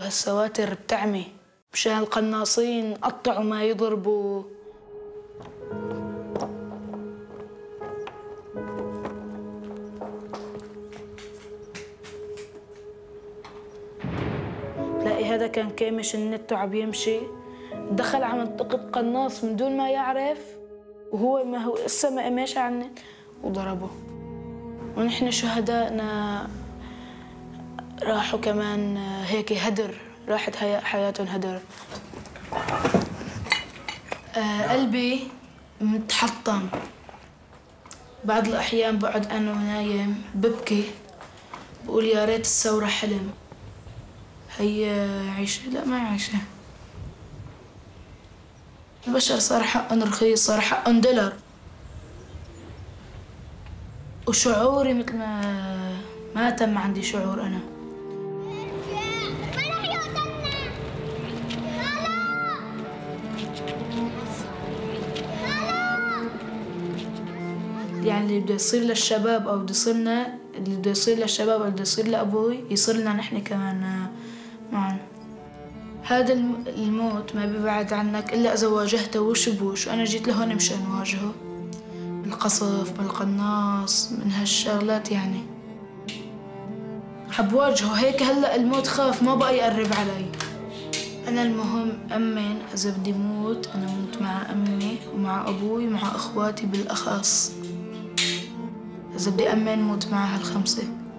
هالسواتر بتعمي مشان القناصين قطعوا ما يضربوا. تلاقي هذا كان كامش النت وعم يمشي، دخل على منطقة قناص من دون ما يعرف، وهو ما هو لسه ما قماش على النت وضربه. ونحن شهدائنا راحوا كمان هيك هدر، راحت حياتهم هدر. قلبي متحطم. بعض الأحيان بقعد أنا ونايم ببكي، بقول يا ريت الثورة حلم. هي عيشة؟ لا ما عيشة. البشر صار حقهم رخيص، صار حقهم دولار. وشعوري مثل ما تم عندي شعور أنا. يعني اللي بده يصير للشباب أو بده يصيرنا، اللي بده يصير للشباب أو بده يصير لأبوي يصير لنا نحن كمان معا. هذا الموت ما بيبعد عنك إلا إذا واجهته وش بوش. أنا جيت لهون مشان واجهه بالقصف بالقناص من هالشغلات. يعني حب واجهه هيك. هلا الموت خاف ما بقى يقرب علي. أنا المهم أمن إذا بدي موت أنا موت مع أمي ومع أبوي ومع أخواتي بالأخص. إذا بدي أمن موت مع هالخمسة.